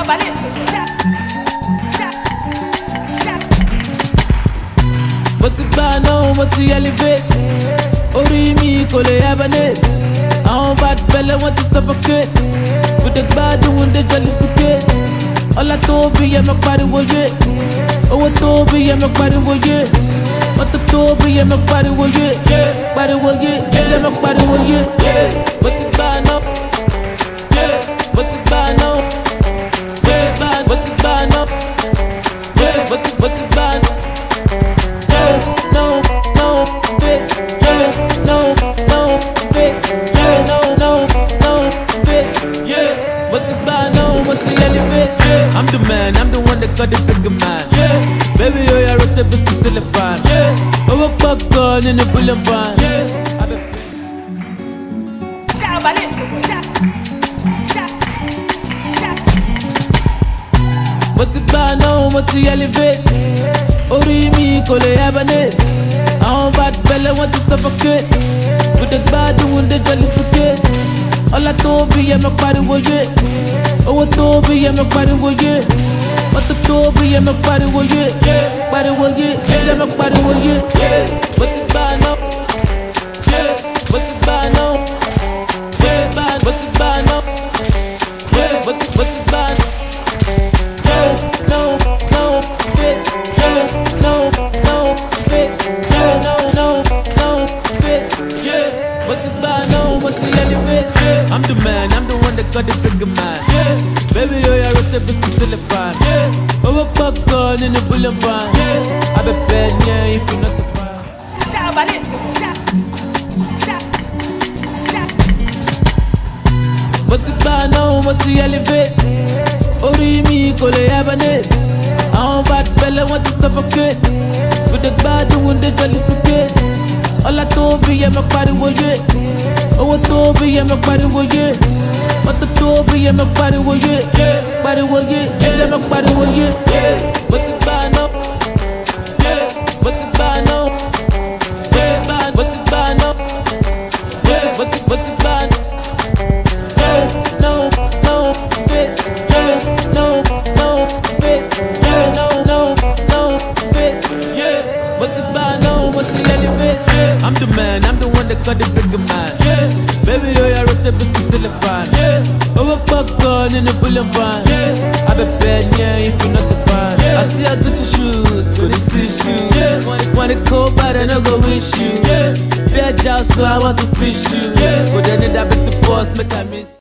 But it's bad now, but you elevate. Ori mi ko le abane. Àwọn bad belle want to suffocate. With the bad doing the jollificate. All I told be yeah, my body was it. Oh, I told be yeah, my body was it. What the told be yeah, my body was it. Body was it. Yeah, my body was it. But it's bad now. But it's bad now. But it's bad now. But it's bad. No, fit. No, fit. No, fit. But it's bad now. But it's elevate. I'm the man, I'm the one that got the bigger man. Baby, yo, I wrote a bit to telephone. Oh, a popcorn in the bullet van. But it's bad now, but it's elevate. Ori mi ko le abane. Àwọn bad belle want to suffocate. With the bad doing the jollificate. All I told be yeah, my body was it. Oh, I told be yeah, my body was it. What the told be yeah, my body was it. Body was it. Yeah, my body was it. But it's bad now. But it's bad now. But it's bad now. But it's bad. No, fit. No, fit. No, fit. But it's bad now, but it's elevate. I'm the man, I'm the one that got the bigger man. Baby, yo, I wrote a bit to telephone. Oh, a popcorn in the bullet van. I be bad, yeah, if you're not the fan. But it's bad now, but it's elevate. Ori mi ko le abane. Àwọn bad belle want to suffocate. With the bad doing the jollificate. All I told be yeah, my body was it. Oh, I told be yeah, my body was it. What the told be yeah, my body was it. Body was it. Yeah, my body was it. But it's bad now. But it's bad now. But it's bad now. But it's bad. No, fit. No, fit. No, fit. But it's bad now, but it's elevate. I'm the man, I'm the one that got the bigger man. Baby, yo, I wrote a bit to telephone. Oh, a popcorn in the bullet van. I be bad, yeah, if you're not the fan. I see I got your shoes, good to see shoes. Wanna go bad and I go wish you. Bad job, so I want to fish you. But then that bit to boss, make I miss.